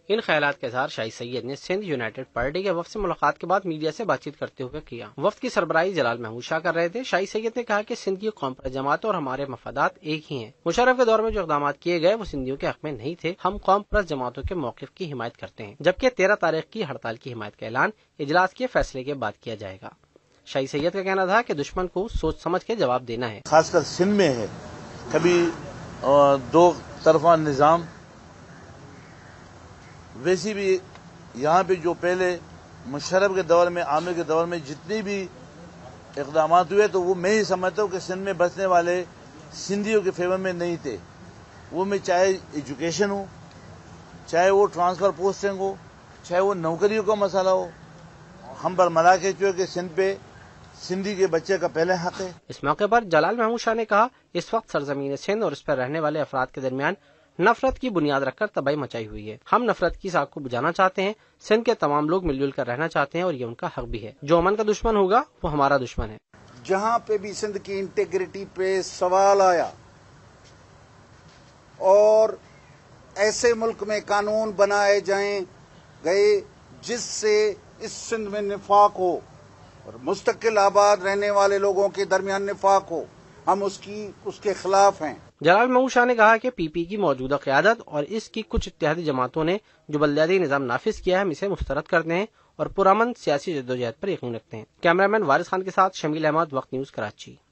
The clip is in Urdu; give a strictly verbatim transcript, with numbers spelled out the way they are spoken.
ان خیالات کا اظہار شاہی سید نے سندھ یونائٹڈ پارٹی کے وفد سے ملاقات کے بعد میڈیا سے بات چیت کرتے ہوئے کیا۔ وفد کی سربراہی جلال محمود شاہ کر رہے تھے۔ شاہی سید نے کہا کہ سندھ کی قوم پرست جماعتوں اور ہمارے مفادات ایک ہی ہیں۔ مشرف کے دور میں جو اقدامات کیے گئے وہ سندھیوں کے حق میں نہیں تھے۔ ہم قوم پرست جماعتوں کے موقف کی حمایت کرتے ہیں، جبکہ تیرہ تاریخ کی ہڑتال کی حمایت کا اعلان اجلاس کے فیصلے کے بعد کیا جائے گا۔ شاہی سید کا کہنا تھا کہ دشمن کو سوچ سمجھ کے جواب دینا ہے۔ خاص کر سندھ میں ہے، کبھی دو طرفہ نظام، ویسی بھی یہاں پہ جو پہلے مشرف کے دور میں، عامر کے دور میں جتنی بھی اقدامات ہوئے تو وہ میں ہی سمجھتا ہوں کہ سندھ میں بسنے والے سندھیوں کے فیور میں نہیں تھے۔ وہ میں چاہے ایجوکیشن ہو، چاہے وہ ٹرانسفر پوسٹنگ ہو، چاہے وہ نوکریوں کا مسئلہ ہو، ہم برملا کے چوئے کہ سندھ پہ سندھی کے بچے کا پہلے حق ہے۔ اس موقع پر جلال محمود شاہ نے کہا، اس وقت سرزمین سندھ اور اس پر رہنے والے افراد کے درمیان نفرت کی بنیاد رکھ کر تباہی مچائی ہوئی ہے۔ ہم نفرت کی ساکھ کو بجھانا چاہتے ہیں۔ سندھ کے تمام لوگ مل جل کر رہنا چاہتے ہیں اور یہ ان کا حق بھی ہے۔ جو امن کا دشمن ہوگا وہ ہمارا دشمن ہے۔ جہاں پہ بھی سندھ کی انٹیگریٹی پہ سوال آیا اور ایسے ملک میں قانون بنائے جائیں گئے جس سے اس سندھ میں نفاق ہو اور مستقل آباد رہنے والے لوگوں کے درمیان نفاق ہو، ہم اس کی اس کے خلاف ہیں۔ جلال محمود شاہ نے کہا کہ پی پی کی موجودہ قیادت اور اس کی کچھ اتحادی جماعتوں نے جو بلدیاتی نظام نافذ کیا ہے ہم اسے مسترد کرتے ہیں اور پرامن سیاسی جدوجہد پر یقین رکھتے ہیں۔ کیمرہ مین وارث خان کے ساتھ شمیل احمد، وقت نیوز، کراچی۔